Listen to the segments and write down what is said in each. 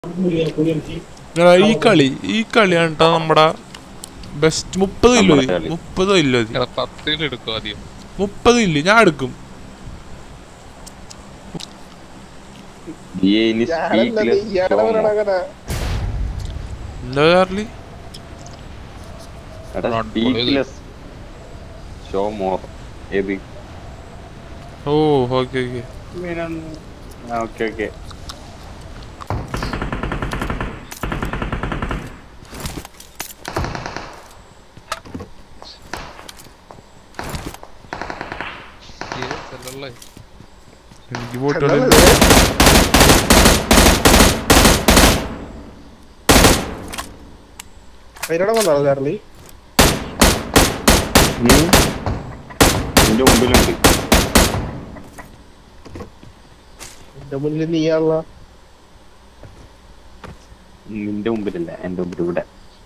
ഈ കളിയാണ് കേട്ടോ നമ്മുടെ ബെസ്റ്റ്. 30 കിലോ 30 കിലോ 30 കിലോ ഞാൻ എടുക്കും. എന്താ ചാർലി? ഓ ഓക്കെ ഓക്കെ. എനിക്ക് പോട്ടുള്ള ചാർലി എന്റെ മുമ്പിലുണ്ട്. എന്റെ മുന്നിൽ നീയാണല്ലോ. നിന്റെ മുമ്പിലല്ല, എന്റെ മുമ്പിൽ ഇവിടെ.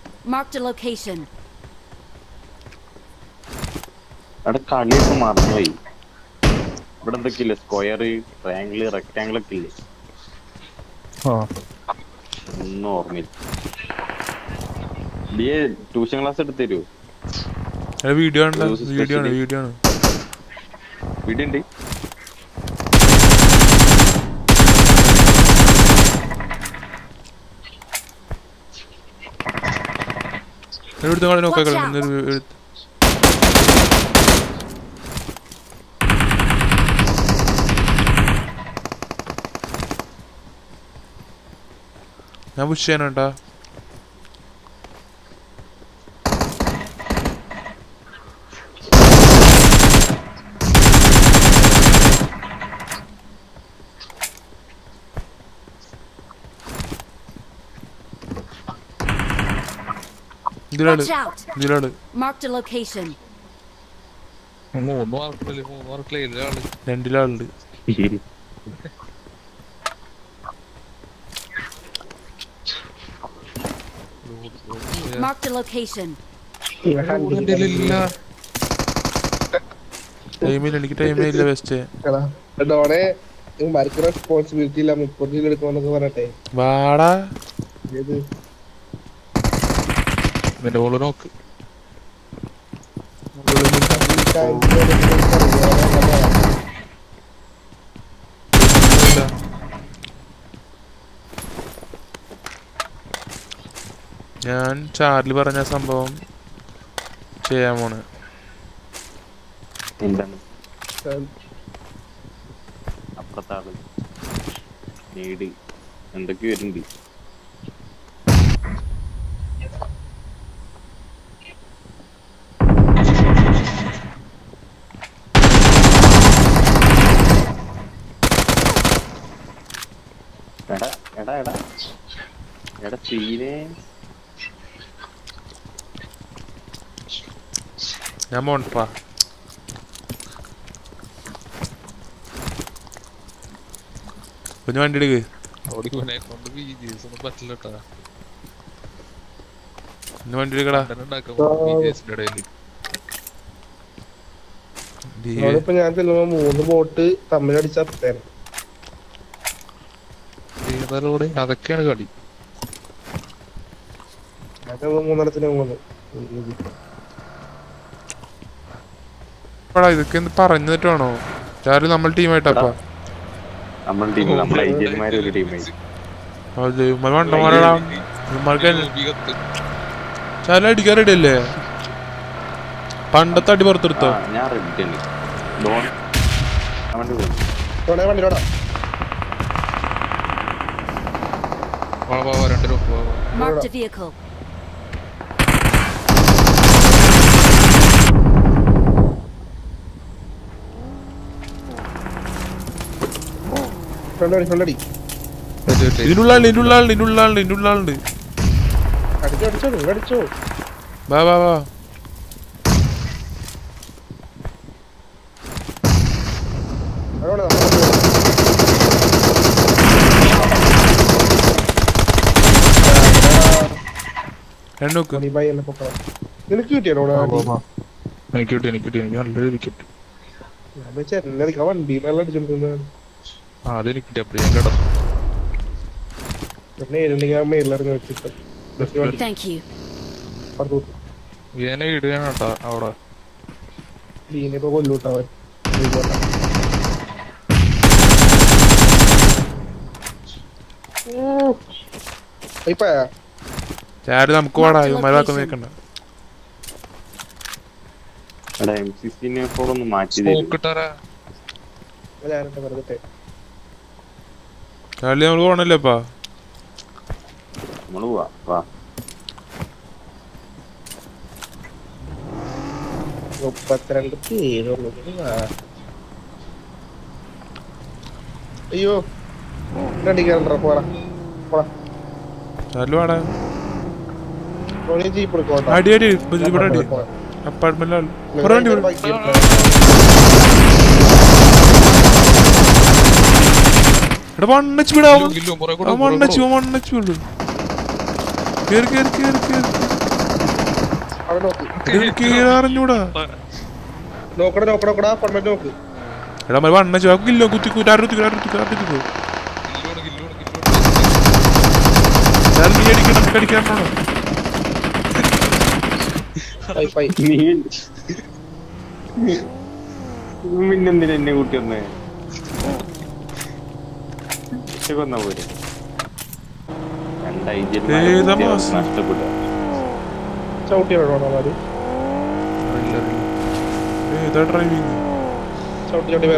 അവിടെ കളിയൊക്കെ മറന്നുപോയി. ഇവിടെ എന്തൊക്കെയില്ലേ, സ്ക്വയർ, ട്രയാങ്കിള്, റെക്ടാങ്കിൾ ഒക്കെ ഇല്ലേ? ഒന്നും ഓർമ്മയില്ല. ട്യൂഷൻ ക്ലാസ് എടുത്ത് തരുമോ? വീഡിയോ ഉണ്ട്. ഞാൻ പുഷ് ചെയ്യാനാട്ടാ. ഇതിലാണ് രണ്ടിലാളുണ്ട്. എനിക്ക് ടൈമില്ല. വെസ്റ്റ് റെസ്പോൺസിബിലിറ്റി ഇല്ല. 30 എടുക്കണമെന്നൊക്കെ പറയട്ടെ. വാടാ നോക്ക്. ഞാൻ ചാർലി പറഞ്ഞ സംഭവം ചെയ്യാൻ പോണ്. അപ്പുറത്താണ് എന്തൊക്കെ വരുന്നുണ്ട്. എടാ തീരെ ഞാൻ പോണ്ടാ. കുഞ്ഞു വണ്ടി എടുക്ക്. വണ്ടി എടുക്കടാ. ഞാൻ ചെല്ലുമ്പോ 3 ബോട്ട് തമ്മിലടിച്ചേനെ. അതൊക്കെയാണ് കളി. ഇതൊക്കെ പറഞ്ഞിട്ട് വേണോ ചാർലി? നമ്മൾ ടീമായിട്ടപ്പാ. ചാർലി അടിക്കാൻ റെഡി അല്ലേ? പണ്ടത്തെ അടി പുറത്തെടുത്തോ? ഇതിനുള്ളുണ്ട്. വാ വാ വാ. നിനക്ക് കിട്ടിയാണോ? എനിക്ക് നല്ലൊരു വിക്കറ്റ്. വണ്ടി നല്ല അടിച്ചോണ്ടിരുന്ന അതെനിക്ക് കിട്ടിയ പിന്നെ ഇരുന്നെങ്കിൽ ആ മേലിറങ്ങി വെച്ചിട്ട് Thank you. ഇവനെ ഇടുകയാണ് കേട്ടാ അവിടെ. ലീനിപ്പോ കൊല്ലൂട്ടാവൻ ഇപ്പയാ ചാര് നമുക്ക് പാടാ ഇവന്മാരാക്കൊന്നും കേൾക്കണ്ട. എടാ M16 ഒന്ന് മാറ്റി പോക്കിട്ടാരാ ഞാനിട്ട് വെറുതെ ചാർലി നമുക്ക് പോണല്ലേപ്പാ. നമ്മള് പോവാ വാ. 32 പേരുള്ളൂ. അയ്യോ അടിക്കാറുണ്ടോ പോടാ പോടാ ചാർലി പാടാ. ജീപ്പ് എടുക്കോട്ടെ അടി അടി ഇവിടെ അടി അപ്പാർട്ട്മെന്റിലാണ്. എടാ വണ്ണച്ച് വിടാവും. വണ്ണച്ച് വിടു. കേറി കേറി കേറി കേറി അവിടെ നോക്ക് കേറി അറിഞ്ഞൂടാ. നോക്കടാ നോക്കടാ നോക്കടാ പർമനന്റ് നോക്ക്. എടാ മതി വണ്ണച്ച് കില്ലോ കുത്തിക്കൂ ആരുത്തിക്കോ ആരുത്തിക്കോ. നീ അടിക്കണം നമുക്ക് അടിക്കാൻ പോണോ? പിന്നെന്തിനാ എന്നെ കൂട്ടി വന്നേ? കൊന്നാ പോരെ. നഷ്ടപ്പെട്ടു. ചവിട്ടിയാണോ ഏതാ ഡ്രൈവിങ്? ചവിട്ടി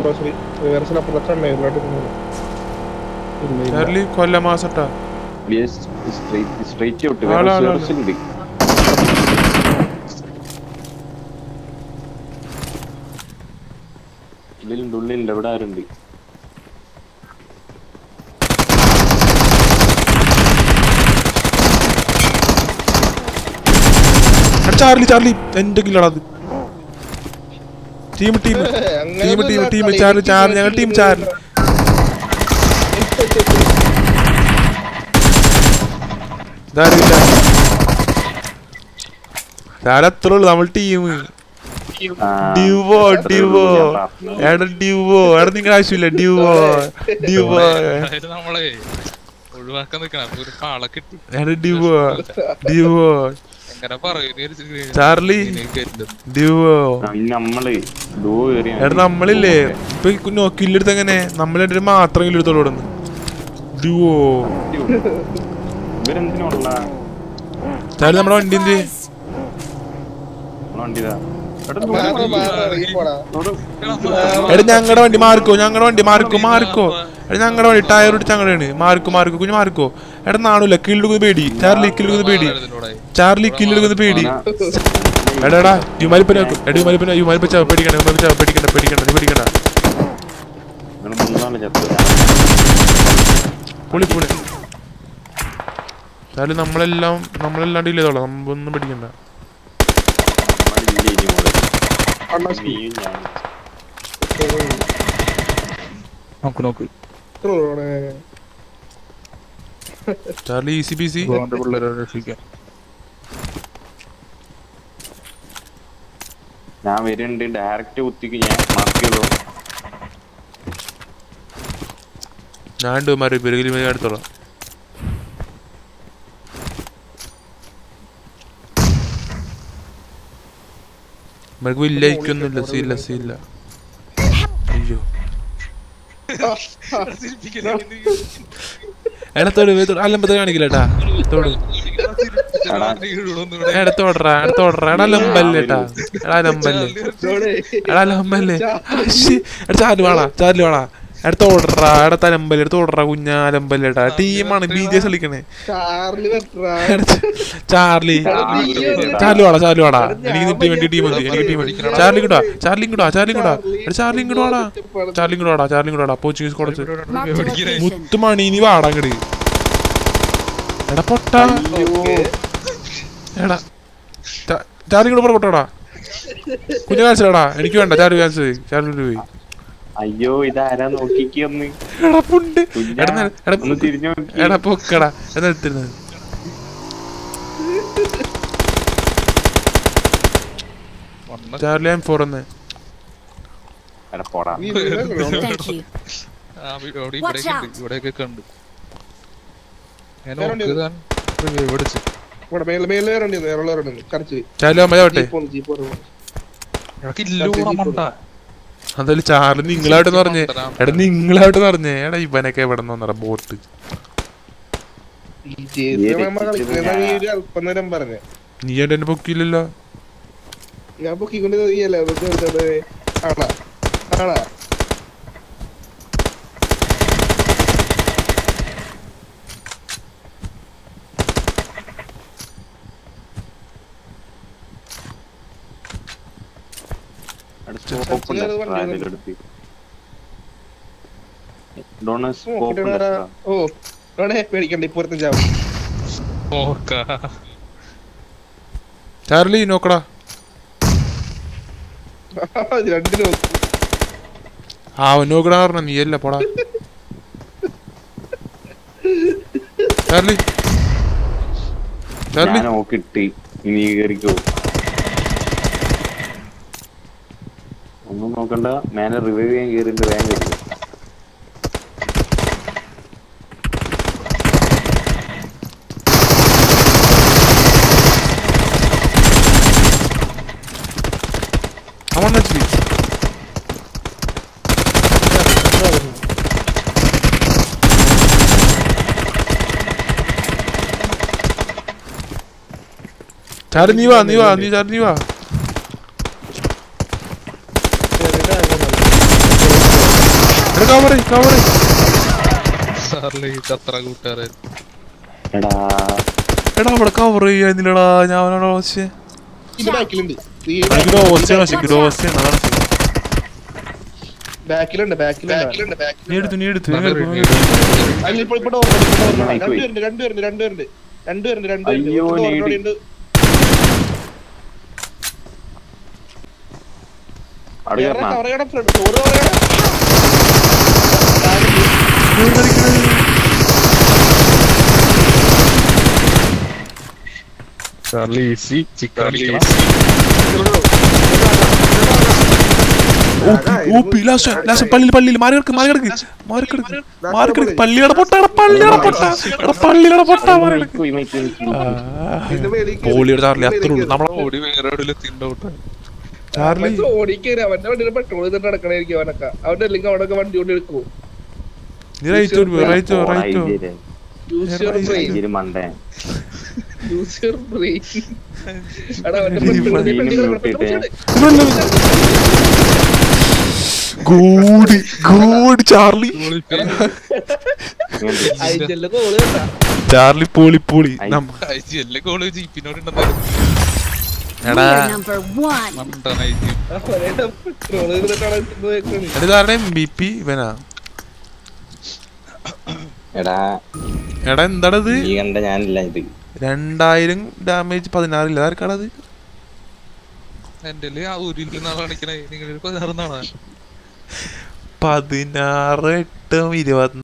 ചാർലി കൊല്ലമാസട്ടാ. സ്ട്രൈറ്റ് ഔട്ട് ഉള്ളിലുണ്ട് എവിടെ ആരുണ്ട്? ചാർലി ചാർലി എന്റെ കില്ലടാ അത്. ടീം ചാർലി ചാർലി ഞങ്ങൾ ടീം ചാർലി. അത്രേ ഉള്ളു നമ്മൾ ടീം. ഡ്യൂവോ ഡ്യൂവോ എടാ ഡ്യൂവോ എടാ നിങ്ങളുടെ ആവശ്യമില്ല. ഡ്യൂവോ ഡ്യൂവോ നമ്മളെ ഒഴിവാക്കാൻ നിക്കണം. ഒരു കാളെ കിട്ടി. എടാ ഡ്യൂവോ ഡ്യൂവോ ചാർലി ഡ്യൂവോ. എടാ നമ്മളില്ലേ ഇപ്പൊ കില്ലെടുത്ത് എങ്ങനെ നമ്മൾ രണ്ടു മാത്രം കില്ലെടുത്തോളൂ ഇവിടെ നിന്ന്. ഡ്യൂവോ ചാർലി നമ്മുടെ വണ്ടി എന്ത്? എടാ ഞങ്ങളുടെ വണ്ടി മാർക്കോ മാർക്കോ. എടാ ഞങ്ങളുടെ വണ്ടി ടയർ ഇട്ട് ഞങ്ങളുടെയാണ്. മാർക്കോ കുഞ്ഞു മാർക്കോ. എടാ നാണൂല കില്ലെടുക്കുന്ന പേടി. ചാർലി കില്ലെടുക്കുന്ന പേടി. എടാ യുമാലിപ്പന പേടിക്കണ്ട പൊളി ചാർലി നമ്മളെല്ലാം ഡീൽ ചെയ്തോളാം. നമ്മൊന്നും പേടിക്കണ്ട. നോക്ക് ചാർലി ഈസി ബിസി. ഞാൻ വരുന്നുണ്ട്. ഡയറക്റ്റ് കുത്തിക്ക് ഞാൻ മാർക്ക് ചെയ്തോ. ഞാൻ മാറി പെരുകിൽ എടുത്തോളാം. നമുക്ക് വില്ലയിക്കൊന്നുമില്ല. സീല്ല അയ്യോ എടാ തൊടു അലമ്പത് കാണിക്കില്ലേട്ടാ. തോടറാ എടാ ലമ്പല്ലേട്ടാ. എടാ ലമ്പല്ലേ ചാർലി വേണ എടുത്തോടറാ തലമ്പല്ലേ എടുത്തോടറാ കുഞ്ഞാലമ്പല്ലേട്ടാ. ടീമാണ് BGS കളിക്കണേ. ചാർലി വാടാ എനിക്ക് വേണ്ടി ടീം മതി. ചാർലി വാടാ പോർച്ചുഗീസ് കോളേജ് മുത്തുമണി നീ വാടാ അങ്ങട്. എടാ പൊട്ടാ എടാ ചാർലി കൂടെ പൊട്ടോടാ. കുഞ്ഞു ക്യാൻസലാടാ. എനിക്ക് വേണ്ട ചാർലി ക്യാൻസൽ പോയി. അയ്യോ ഇതാരാ നോക്കിക്കൊന്ന്. എടാ പൊക്കടാ എടുത്തിരുന്നത്. ചാർലി M4 എന്ന് ഇവിടെയൊക്കെ കണ്ട്. ഞാൻ നോക്കിയതാണ് റിവൈവ് അടിച്ച്. ഇവിടെ മേലെ വേറെ കറച്ച് ചാലു അമ്മയോട്ടെ ജീപ്പ് എനക്ക് ഇല്ലൂറ മണ്ട. എന്തായാലും ചാർലി നിങ്ങളായിട്ടെന്ന് പറഞ്ഞേ. എടാ നിങ്ങളായിട്ട് പറഞ്ഞേ. എടാ ഇവനൊക്കെ എവിടെ നിന്ന് വന്നടാ ബോട്ട്. അല്പനേരം പറഞ്ഞേ നീ എന്നെ പൊക്കിയില്ലല്ലോ. ഞാൻ പൊക്കിക്കൊണ്ട് ആണാ ആണാ പേടിക്കണ്ട ഇപ്പുറത്തെ ചാവും. ചാർലി നോക്കടാ. രണ്ടിന് നോക്കും. നോക്കടാ പറഞ്ഞ നീയല്ല പോടാ. ചാർലി ചാർലി കിട്ടി. ഇനി കയറിക്കോ. ഒന്നും നോക്കണ്ട. മേലെ റിവൈവ് ചെയ്യാൻ കയറിയിട്ട് വേഗം കയറി. ചാർലി നീ വാ ചാർലി നീ വാ. എടാ അവിടെ കവർ ചെയ്യാന്നില്ലടാ. ഞാൻ പള്ളിയിൽ മാറി പള്ളിയുടെ പൊട്ടാണ്. പള്ളിയുടെ പൊട്ടാ പോളിയുടെ ചാർലി അത്ര ഉള്ളു. നമ്മളെ ചാർലി അവന്റെ വണ്ടിയിൽ പെട്രോൾ ചെയ്തിട്ട് നടക്കണായിരിക്കും അവനൊക്കെ. അവന്റെ അല്ലെങ്കിൽ അവനൊക്കെ വണ്ടി കൊണ്ട് എടുക്കുവോ? നീ റൈറ്റോ ചാർലി ചാർലി പൊളി പൊളി. MVP ഇവനാ. എടാ എന്താണത്? 2000 ഡാമേജ് 16 ആർക്കാണത്? 16 8 24